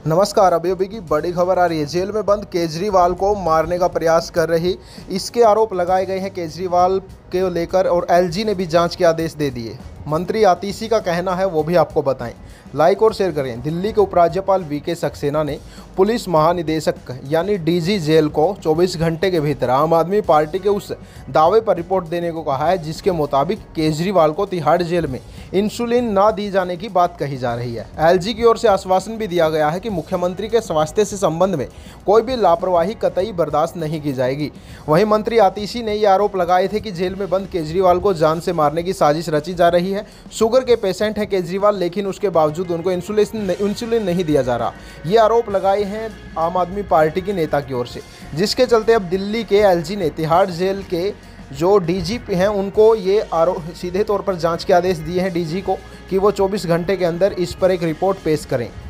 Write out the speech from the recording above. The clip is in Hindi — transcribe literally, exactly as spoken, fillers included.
नमस्कार। अभी अभी की बड़ी खबर आ रही है। जेल में बंद केजरीवाल को मारने का प्रयास कर रही, इसके आरोप लगाए गए हैं केजरीवाल के लेकर, और एलजी ने भी जांच के आदेश दे दिए। मंत्री आतिशी का कहना है, वो भी आपको बताएं। लाइक और शेयर करें। दिल्ली के उपराज्यपाल वी के सक्सेना ने पुलिस महानिदेशक यानी डीजी जेल को चौबीस घंटे के भीतर आम आदमी पार्टी के उस दावे पर रिपोर्ट देने को कहा है जिसके मुताबिक केजरीवाल को तिहाड़ जेल में इंसुलिन ना दी जाने की बात कही जा रही है। एलजी की ओर से आश्वासन भी दिया गया है कि मुख्यमंत्री के स्वास्थ्य से संबंध में कोई भी लापरवाही कतई बर्दाश्त नहीं की जाएगी। वहीं मंत्री आतिशी ने ये आरोप लगाए थे कि जेल में बंद केजरीवाल को जान से मारने की साजिश रची जा रही है। शुगर के पेशेंट है केजरीवाल, लेकिन उसके बावजूद उनको इंसुलिन इंसुलिन नहीं दिया जा रहा। ये आरोप लगाए हैं आम आदमी पार्टी की नेता की ओर से, जिसके चलते अब दिल्ली के एलजी ने तिहाड़ जेल के जो डीजीपी हैं उनको ये आरोप सीधे तौर पर जांच के आदेश दिए हैं डीजी को कि वो चौबीस घंटे के अंदर इस पर एक रिपोर्ट पेश करें।